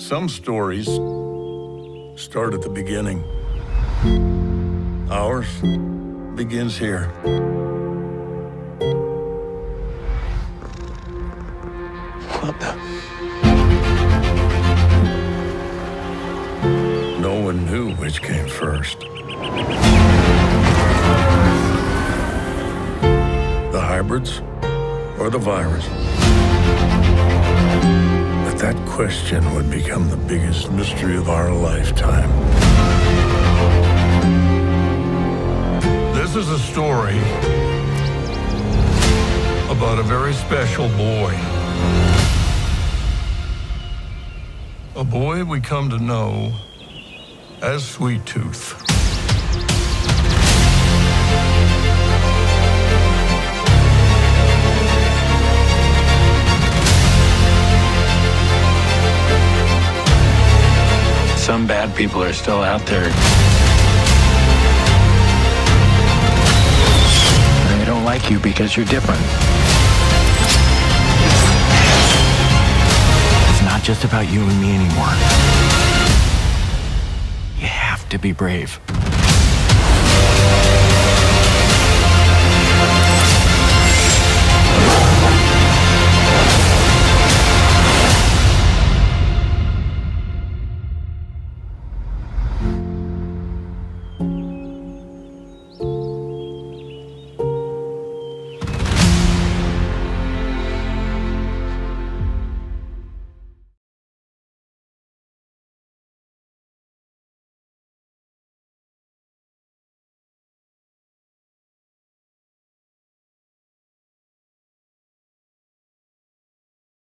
Some stories start at the beginning. Ours begins here. What the? No one knew which came first. The hybrids or the virus? But that question would become the biggest mystery of our lifetime. This is a story about a very special boy. A boy we come to know as Sweet Tooth. Some bad people are still out there. And they don't like you because you're different. It's not just about you and me anymore. You have to be brave.